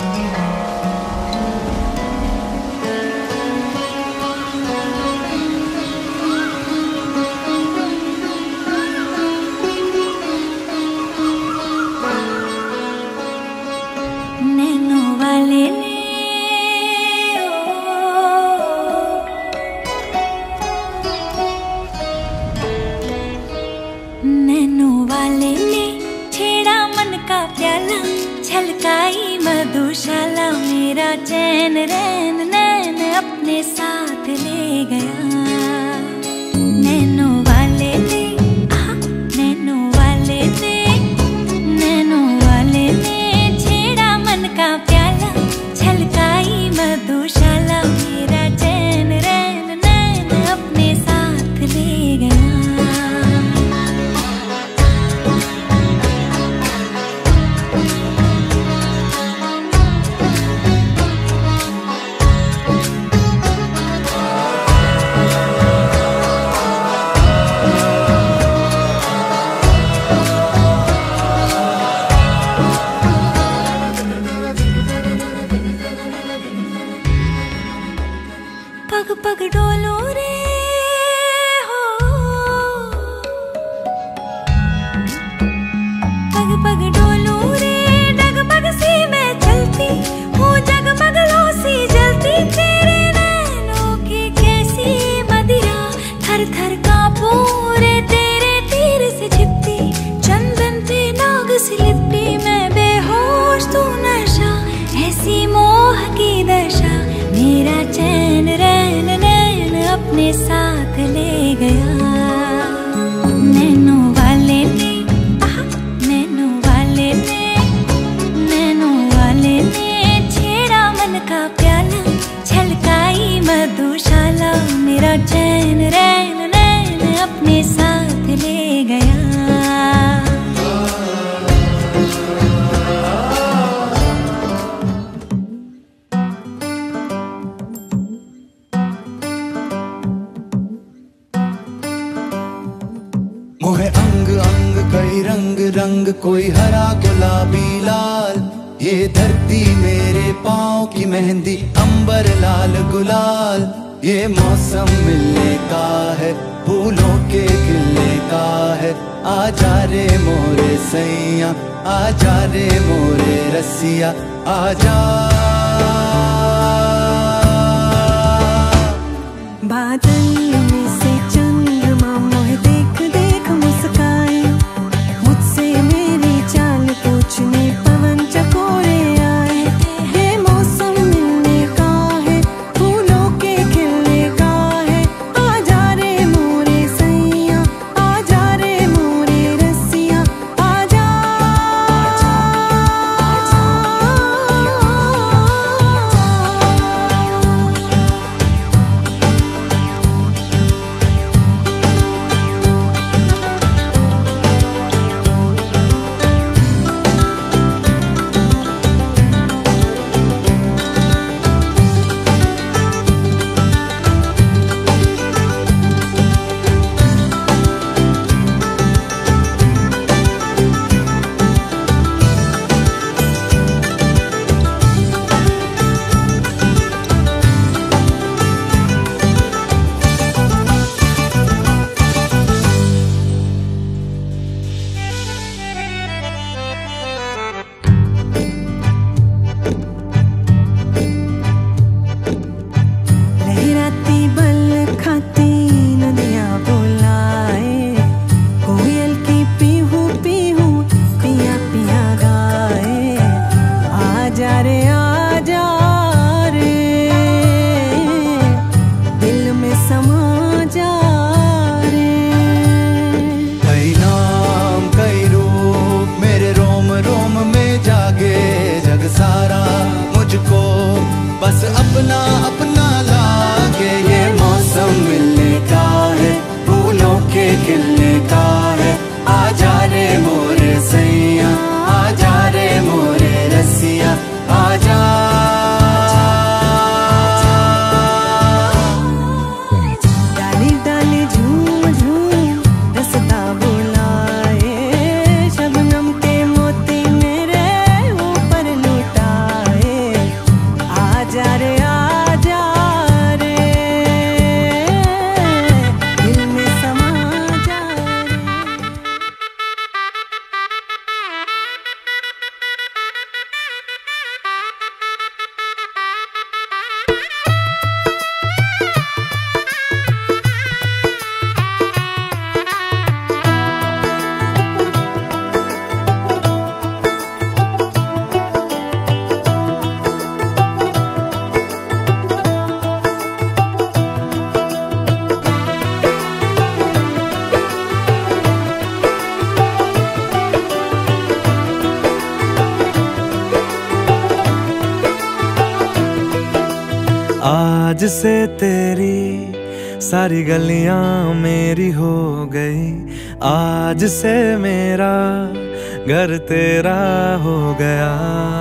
छलकाई मधुशाला मेरा चैन रैन नैन अपने साथ ले गया। नैनों वाले ने नैनों वाले ने नैनों वाले ने छेड़ा मन का प्याला, छलकाई मधुशाला मेरा चैन रैन नैन अपने साथ ले गया। पग पग डोलो रे हो, पग पग डोलो रे, डगमग सी मैं चलती हूँ, जगमग लो सी जलती, तेरे नैनों की कैसी मदिरा, थर थर कांपू रे तेरे तीर से छिपती, चंदन पे नाग सी लिपटी, मैं बेहोश तू नशा, ऐसी मोह की दशा, मेरा चैन रैन नैन अपने साथ ले गया। नैनों वाले ने नैनों वाले ने नैनों वाले ने छेड़ा मन का प्याला, छलकाई मधुशाला मेरा चैन रैन नैन अपने साथ ले गया। मोहे अंग अंग कई रंग रंग, कोई हरा गुलाबी लाल, ये धरती मेरे पाँव की मेहंदी, अंबर लाल गुलाल, ये मौसम मिलने का है, फूलों के खिलने का है, आजा रे मोरे सैया, आजा रे मोरे रसिया, आजा। बादल में से चंद्रमा मोहे देख देख मुस्काए, मुझसे मेरी चाल पूछने पवन चकोरे आए, ये मौसम मिलने का है, फूलों के खिलने का है, आजा रे मोरे सैया, आजा रे मोरे रसिया, आजा। लहराती बल खाती नदियाँ बुलाए, कोयल की पीहू पीहू पिया पिया गाए, आजा रे आजा रे, दिल में समा जा रे। कई नाम कई रूप मेरे रोम रोम में जागे, जग सारा मुझको बस अपना अपना लागे, ये मौसम मिलने का है, फूलों के खिलने का है, आजा रे मोरे सैया, आजा रे मोरे रसिया, आजा। डाली डाली झूम झूम रसदा बुलाए, शबनम के मोती मेरे ऊपर लुटाए, आज से तेरी सारी गलियां मेरी हो गई, आज से मेरा घर तेरा हो गया।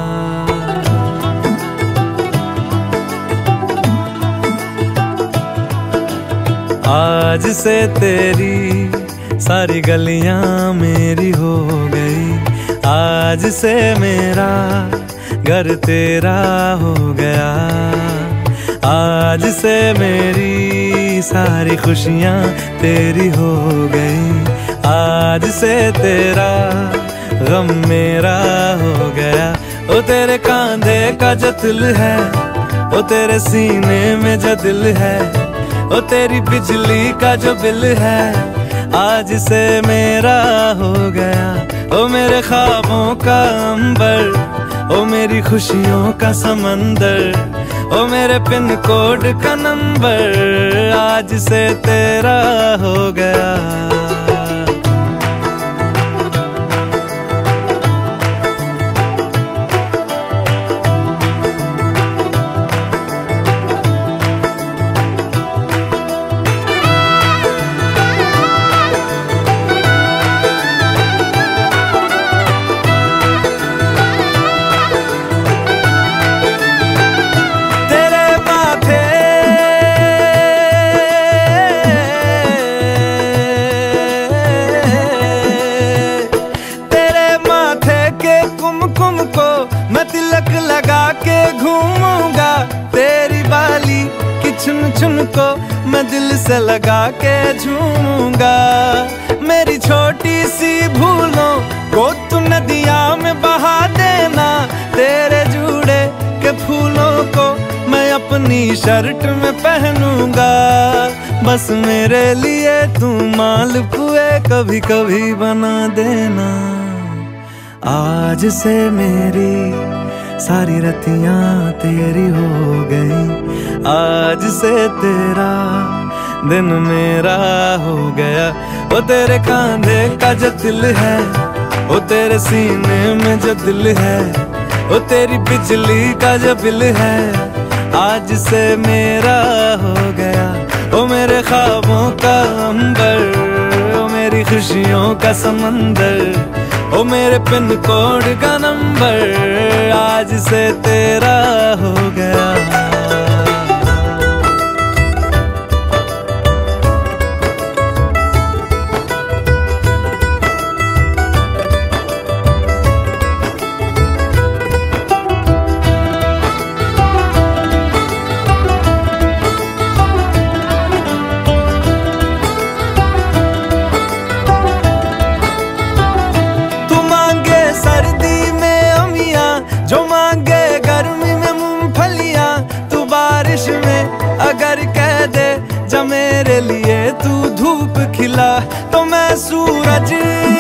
आज से तेरी सारी गलियां मेरी हो गई, आज से मेरा घर तेरा हो गया। आज से मेरी सारी खुशियां तेरी हो गई, आज से तेरा गम मेरा हो गया। ओ तेरे कांधे का जो दिल है, ओ तेरे सीने में जो दिल है, ओ तेरी बिजली का जो बिल है, आज से मेरा हो गया। ओ मेरे ख्वाबों का अंबर, ओ मेरी खुशियों का समंदर, ओ मेरे पिन कोड का नंबर, आज से तेरा हो गया। चुन को मैं दिल से लगा के झूमूंगा। मेरी छोटी सी भूलों को तू नदिया में बहा देना, तेरे जुड़े के फूलों को मैं अपनी शर्ट में पहनूंगा। बस मेरे लिए तू मालपुए कभी कभी बना देना। आज से मेरी सारी रतियां तेरी हो गई, आज से तेरा दिन मेरा हो गया। ओ तेरे कांधे का जो दिल है, ओ तेरे सीने में जो दिल है, ओ तेरी बिजली का जो बिल है, आज से मेरा हो गया। ओ मेरे ख्वाबों का अंबर, ओ मेरी खुशियों का समंदर, ओ मेरे पिन कोड का नंबर, आज से तेरा हो गया। अगर कह दे जब मेरे लिए तू धूप खिला, तो मैं सूरज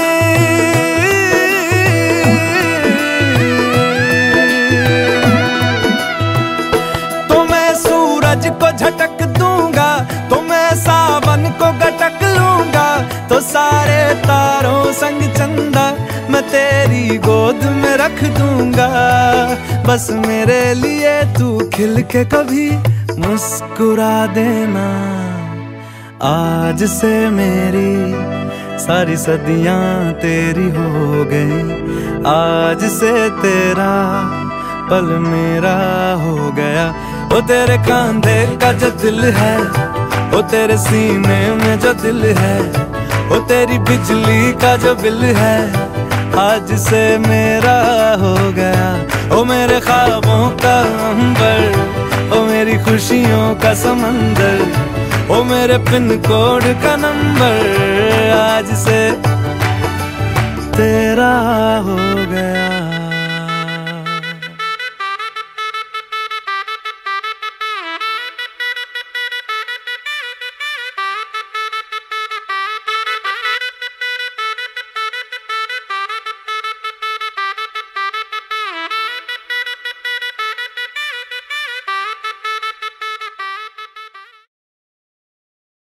को झटक दूंगा, तो मैं सावन को गटक लूंगा। तो सारे तारों संग चंदा मैं तेरी गोद में रख दूंगा। बस मेरे लिए तू खिल के कभी मुस्कुरा देना। आज से मेरी सारी सदियां तेरी हो गई, आज से तेरा पल मेरा हो गया। ओ तेरे कांधे का जो दिल है, ओ तेरे सीने में जो दिल है, ओ तेरी बिजली का जो बिल है, आज से मेरा हो गया। ओ मेरे ख्वाबों का अंबर, ओ मेरी खुशियों का समंदर, ओ मेरे पिन कोड का नंबर, आज से